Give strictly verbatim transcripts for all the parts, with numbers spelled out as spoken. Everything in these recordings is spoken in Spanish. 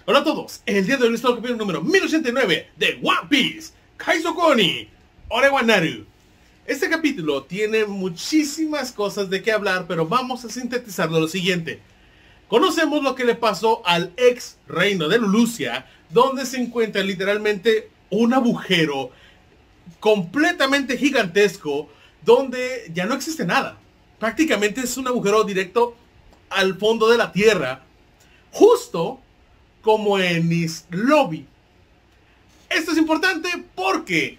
Hola a todos, el día de hoy les traigo el capítulo número mil ochenta y nueve de One Piece Kaizoku ni Orewanaru. Este capítulo tiene muchísimas cosas de qué hablar, pero vamos a sintetizarlo lo siguiente. Conocemos lo que le pasó al ex reino de Lulusia, donde se encuentra literalmente un agujero completamente gigantesco, donde ya no existe nada. Prácticamente es un agujero directo al fondo de la tierra, justo como en Enies Lobby. Esto es importante porque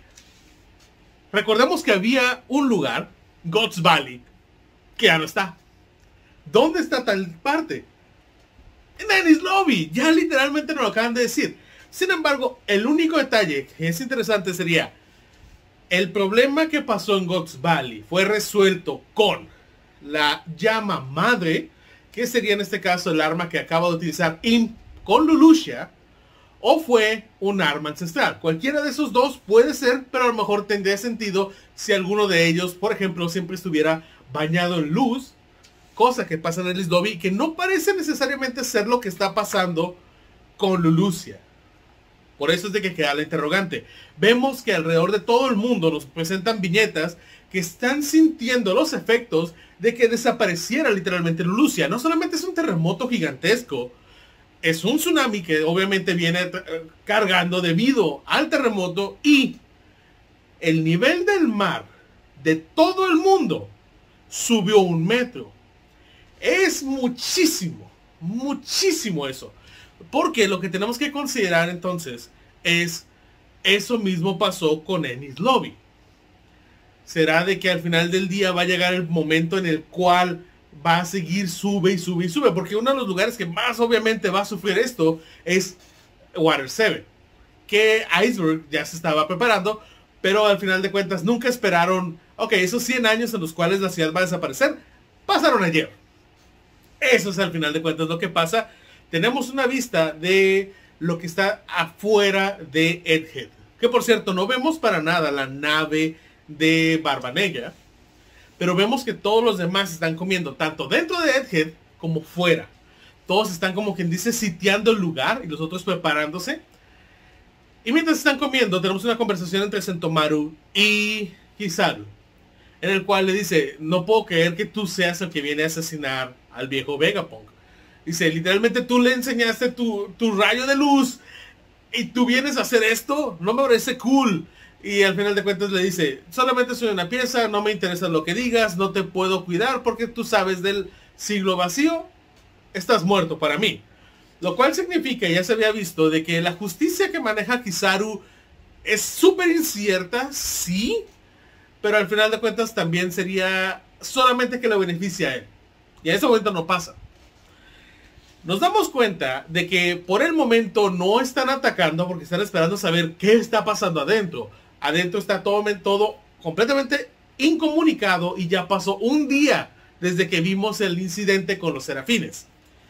recordemos que había un lugar, God's Valley, que ya no está. ¿Dónde está tal parte? En Enies Lobby. Ya literalmente nos lo acaban de decir. Sin embargo, el único detalle que es interesante sería el problema que pasó en God's Valley fue resuelto con la llama madre, que sería en este caso el arma que acaba de utilizar Im con Lulusia, o fue un arma ancestral. Cualquiera de esos dos puede ser, pero a lo mejor tendría sentido si alguno de ellos, por ejemplo, siempre estuviera bañado en luz, cosa que pasa en Enies Lobby y que no parece necesariamente ser lo que está pasando con Lulusia. Por eso es de que queda la interrogante. Vemos que alrededor de todo el mundo nos presentan viñetas que están sintiendo los efectos de que desapareciera literalmente Lulusia. No solamente es un terremoto gigantesco, es un tsunami que obviamente viene cargando debido al terremoto, y el nivel del mar de todo el mundo subió un metro. Es muchísimo, muchísimo eso. Porque lo que tenemos que considerar entonces es, eso mismo pasó con Enies Lobby. ¿Será de que al final del día va a llegar el momento en el cual va a seguir sube y sube y sube? Porque uno de los lugares que más obviamente va a sufrir esto es Water seven, que Iceberg ya se estaba preparando, pero al final de cuentas nunca esperaron, ok, esos cien años en los cuales la ciudad va a desaparecer, pasaron ayer. Eso es al final de cuentas lo que pasa. Tenemos una vista de lo que está afuera de Egghead, que por cierto no vemos para nada la nave de Barba Negra, pero vemos que todos los demás están comiendo, tanto dentro de Egghead como fuera. Todos están, como quien dice, sitiando el lugar y los otros preparándose. Y mientras están comiendo, tenemos una conversación entre Sentomaru y Kizaru, en el cual le dice: no puedo creer que tú seas el que viene a asesinar al viejo Vegapunk. Dice, literalmente tú le enseñaste tu, tu rayo de luz y tú vienes a hacer esto, no me parece cool. Y al final de cuentas le dice, solamente soy una pieza, no me interesa lo que digas, no te puedo cuidar porque tú sabes del siglo vacío, estás muerto para mí. Lo cual significa, ya se había visto, de que la justicia que maneja Kizaru es súper incierta, sí, pero al final de cuentas también sería solamente que le beneficia a él. Y a ese momento no pasa. Nos damos cuenta de que por el momento no están atacando porque están esperando saber qué está pasando adentro. Adentro está todo, todo completamente incomunicado y ya pasó un día desde que vimos el incidente con los serafines.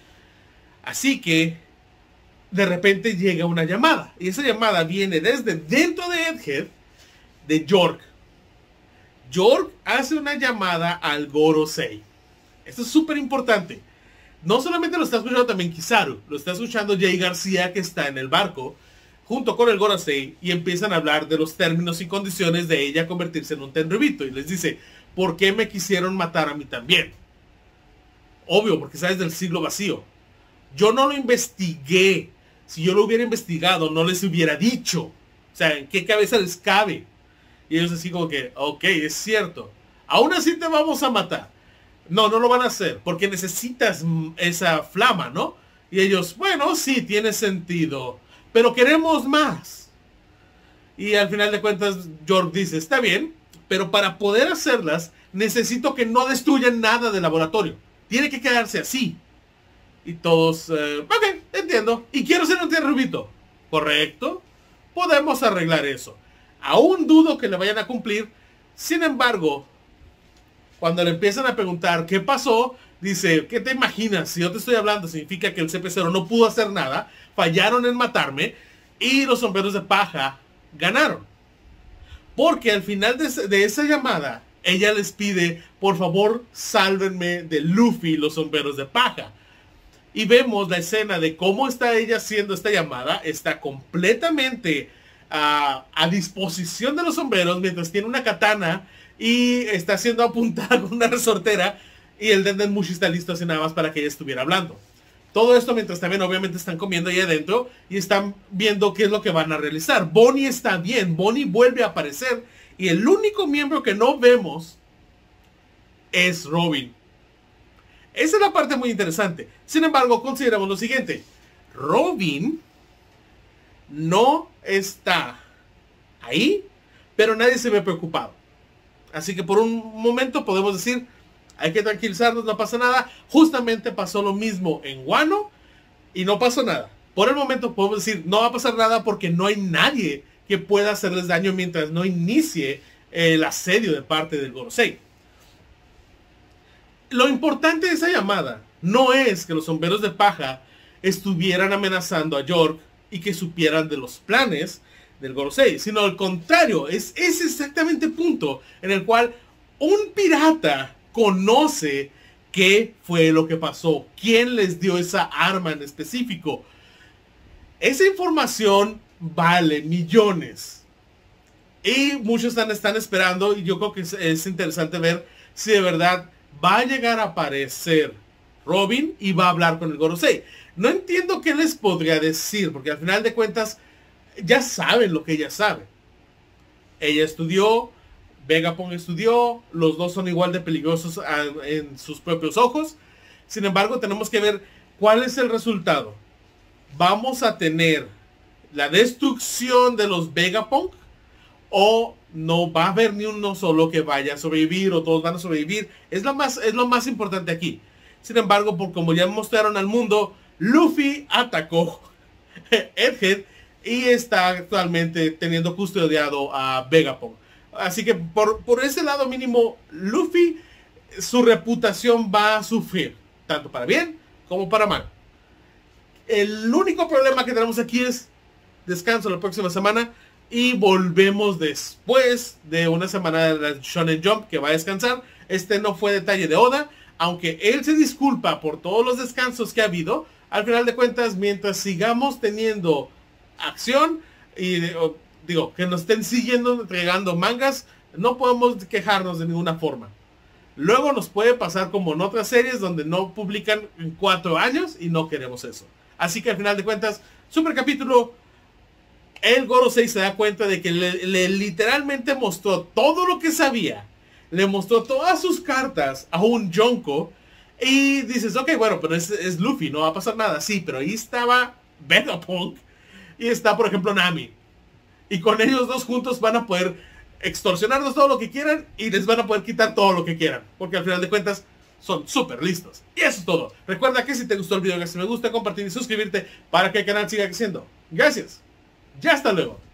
Así que de repente llega una llamada. Y esa llamada viene desde dentro de Egghead, de York. York hace una llamada al Gorosei. Esto es súper importante. No solamente lo está escuchando también Kizaru, lo está escuchando Jay García, que está en el barco junto con el Gorosei, y empiezan a hablar de los términos y condiciones de ella convertirse en un Tenryubito. Y les dice, ¿por qué me quisieron matar a mí también? Obvio, porque sabes del siglo vacío. Yo no lo investigué. Si yo lo hubiera investigado, no les hubiera dicho. O sea, ¿en qué cabeza les cabe? Y ellos así como que, ok, es cierto. Aún así te vamos a matar. No, no lo van a hacer, porque necesitas esa flama, ¿no? Y ellos, bueno, sí, tiene sentido, pero queremos más. Y al final de cuentas, York dice, está bien, pero para poder hacerlas, necesito que no destruyan nada del laboratorio. Tiene que quedarse así. Y todos, eh, ok, entiendo. Y quiero ser un Tenryubito. ¿Correcto? Podemos arreglar eso. Aún dudo que le vayan a cumplir. Sin embargo, cuando le empiezan a preguntar qué pasó, dice, ¿qué te imaginas? Si yo te estoy hablando, significa que el C P cero no pudo hacer nada, fallaron en matarme, y los sombreros de paja ganaron. Porque al final de, de esa llamada, ella les pide, por favor, sálvenme de Luffy y los sombreros de paja. y vemos la escena de cómo está ella haciendo esta llamada. Está completamente uh, a disposición de los sombreros mientras tiene una katana y está siendo apuntada con una resortera, y el Dendenmushi está listo así nada más para que ella estuviera hablando. Todo esto mientras también obviamente están comiendo ahí adentro y están viendo qué es lo que van a realizar. Bonnie está bien, Bonnie vuelve a aparecer, y el único miembro que no vemos es Robin. Esa es la parte muy interesante. Sin embargo, consideramos lo siguiente. Robin no está ahí, pero nadie se ve preocupado. Así que por un momento podemos decir, hay que tranquilizarnos, no pasa nada. Justamente pasó lo mismo en Wano y no pasó nada. Por el momento podemos decir, no va a pasar nada porque no hay nadie que pueda hacerles daño mientras no inicie el asedio de parte del Gorosei. Lo importante de esa llamada no es que los sombreros de paja estuvieran amenazando a York y que supieran de los planes del Gorosei, sino al contrario, es ese exactamente el punto en el cual un pirata conoce qué fue lo que pasó, quién les dio esa arma en específico. Esa información vale millones y muchos están, están esperando, y yo creo que es, es interesante ver si de verdad va a llegar a aparecer Robin y va a hablar con el Gorosei. No entiendo qué les podría decir, porque al final de cuentas ya saben lo que ella sabe. Ella estudió, Vegapunk estudió, los dos son igual de peligrosos a, en sus propios ojos. Sin embargo, tenemos que ver cuál es el resultado. ¿Vamos a tener la destrucción de los Vegapunk? ¿O no va a haber ni uno solo que vaya a sobrevivir, o todos van a sobrevivir? Es lo más, es lo más importante aquí. Sin embargo, por como ya mostraron al mundo, Luffy atacó Egghead y está actualmente teniendo custodiado a Vegapunk. Así que por, por ese lado mínimo, Luffy, su reputación va a sufrir, tanto para bien como para mal. El único problema que tenemos aquí es descanso la próxima semana y volvemos después de una semana de la Shonen Jump, que va a descansar. Este no fue detalle de Oda, aunque él se disculpa por todos los descansos que ha habido. Al final de cuentas, mientras sigamos teniendo acción y digo, que nos estén siguiendo entregando mangas, no podemos quejarnos de ninguna forma. Luego nos puede pasar como en otras series donde no publican en cuatro años y no queremos eso. Así que al final de cuentas, super capítulo. El Gorosei se da cuenta de que le, le literalmente mostró todo lo que sabía. Le mostró todas sus cartas a un Yonko. Y dices, ok, bueno, pero es, es Luffy, no va a pasar nada. Sí, pero ahí estaba Vegapunk y está, por ejemplo, Nami. Y con ellos dos juntos van a poder extorsionarnos todo lo que quieran y les van a poder quitar todo lo que quieran. Porque al final de cuentas son súper listos. Y eso es todo. Recuerda que si te gustó el video, que si me gusta, compartir y suscribirte para que el canal siga creciendo. Gracias. Ya hasta luego.